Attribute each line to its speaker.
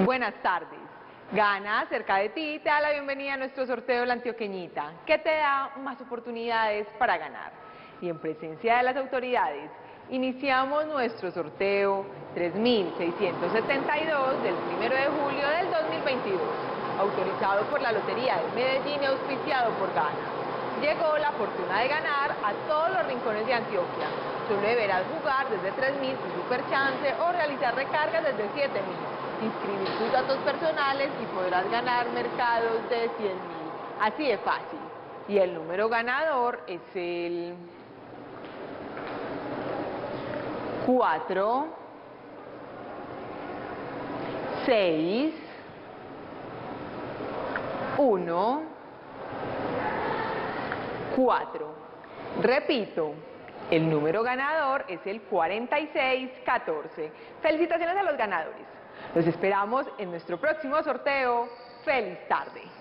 Speaker 1: Buenas tardes. Gana cerca de ti te da la bienvenida a nuestro sorteo de la Antioqueñita, que te da más oportunidades para ganar. Y en presencia de las autoridades, iniciamos nuestro sorteo 3672 del 1 de julio del 2022, autorizado por la Lotería de Medellín y auspiciado por Gana. Llegó la fortuna de ganar a todos los rincones de Antioquia. Solo deberás jugar desde 3.000 su superchance o realizar recargas desde 7.000. Inscribir tus datos personales y podrás ganar mercados de 100.000. Así de fácil. Y el número ganador es el 4, 6, 1, 4. Repito, el número ganador es el 4614. Felicitaciones a los ganadores. Los esperamos en nuestro próximo sorteo. ¡Feliz tarde!